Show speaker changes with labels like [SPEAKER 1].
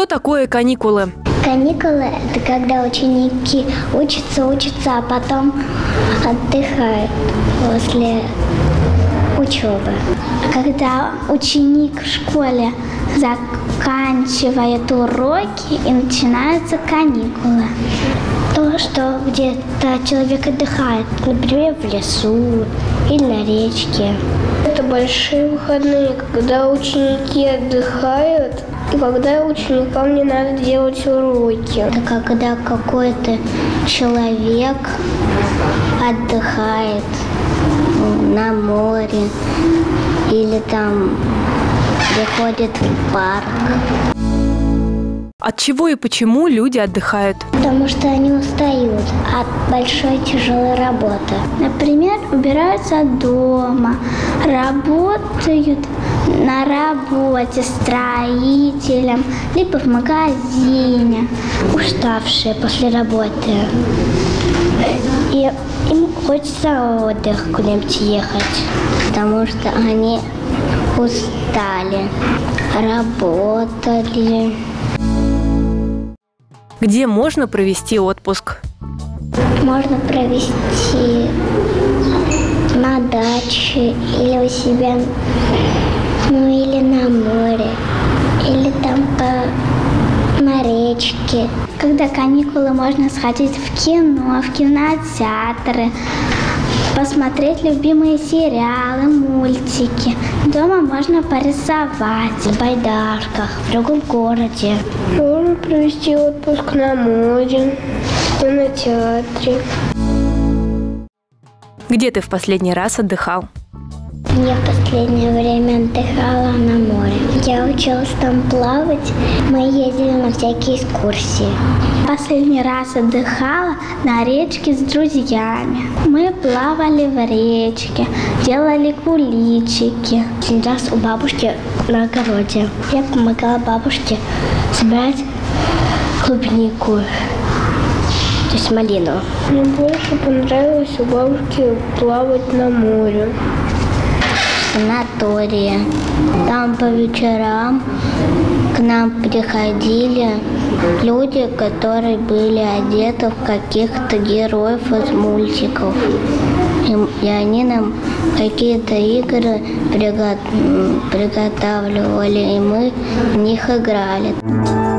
[SPEAKER 1] Что такое каникулы?
[SPEAKER 2] Каникулы – это когда ученики учатся, а потом отдыхают после учебы. Когда ученик в школе заканчивает уроки и начинаются каникулы. То, что где-то человек отдыхает, например, в лесу или на речке.
[SPEAKER 3] Это большие выходные, когда ученики отдыхают и когда ученикам не надо делать уроки.
[SPEAKER 2] Это когда какой-то человек отдыхает на море или там приходит в парк.
[SPEAKER 1] От чего и почему люди отдыхают?
[SPEAKER 2] Потому что они устают от большой тяжелой работы. Например, убираются дома, работают на работе строителем, либо в магазине, уставшие после работы. И им хочется отдых куда-нибудь ехать, потому что они устали, работали.
[SPEAKER 1] Где можно провести отпуск?
[SPEAKER 2] Можно провести на даче или у себя, или на море, или там на речке. Когда каникулы, можно сходить в кино, в кинотеатры, посмотреть любимые сериалы, мультики. Дома можно порисовать в байдарках в другом городе.
[SPEAKER 3] Можно провести отпуск на море, в кинотеатре.
[SPEAKER 1] Где ты в последний раз отдыхал?
[SPEAKER 2] Я в последнее время отдыхала на море. Я училась там плавать. Мы ездили на всякие экскурсии. Последний раз отдыхала на речке с друзьями. Мы плавали в речке, делали куличики. Один раз у бабушки на огороде. Я помогала бабушке собирать клубнику, то есть малину.
[SPEAKER 3] Мне больше понравилось у бабушки плавать на море.
[SPEAKER 2] В санатории. Там по вечерам к нам приходили люди, которые были одеты в каких-то героев из мультиков. И они нам какие-то игры приготавливали, и мы в них играли.